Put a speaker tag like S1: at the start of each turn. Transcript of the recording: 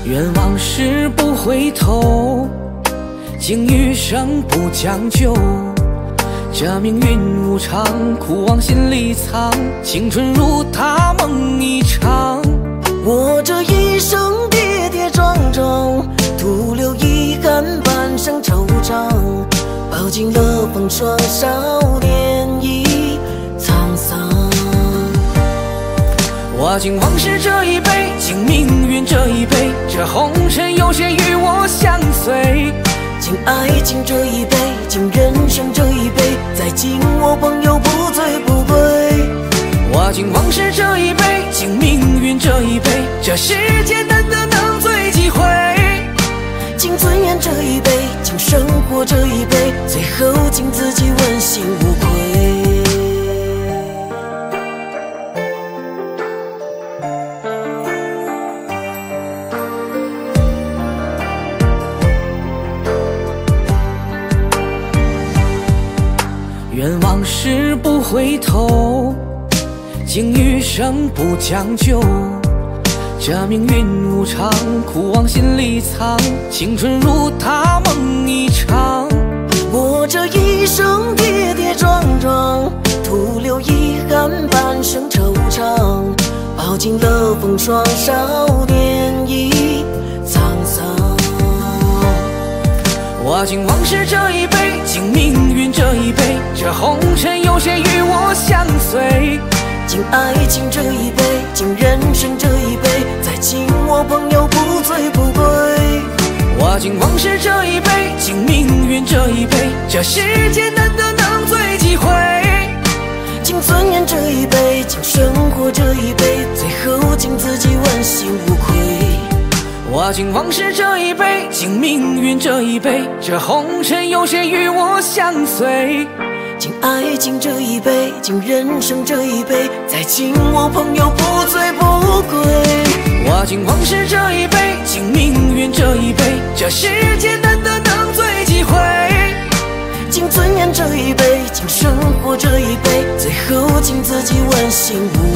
S1: 愿往事不回头，经余生不将就。这命运无常，苦往心里藏，青春如他梦一场。
S2: 我这一生跌跌撞撞，徒留遗憾，半生惆怅。饱经了风霜，少年已沧桑。
S1: 我敬往事这一杯，敬命运这一杯，这红尘有些与我相随。
S2: 敬爱情这一杯，敬人生这一杯，再敬我朋友不醉不归。
S1: 我敬往事这一杯，敬命运这一杯，这世间难得能醉几回。
S2: 敬尊严这一杯，敬生活这一杯，最后敬自己问心无愧。
S1: 愿往事不回头，敬余生不将就。这命运无常，苦往心里藏，青春如他梦一场。
S2: 我这一生跌跌撞撞，徒留遗憾，半生惆怅。饱经了风霜，少年已沧桑。
S1: 我敬往事这一杯，敬命运这一杯，这红尘有些与我相随。
S2: 敬爱情这一杯，敬人生这一杯，再敬我朋友不醉不归。
S1: 我敬往事这一杯，敬命运这一杯，这世间难得能醉几回。
S2: 敬尊严这一杯，敬生活这一杯，最后敬自己问心无愧。
S1: 我敬往事这一杯，敬命运这一杯，这红尘有些与我相随。
S2: 敬爱情这一杯，敬人生这一杯，再敬我朋友不醉不归。
S1: 我敬往事这一杯，敬命运这一杯，这世间难得能醉几回。
S2: 敬尊严这一杯，敬生活这一杯，最后敬自己问心无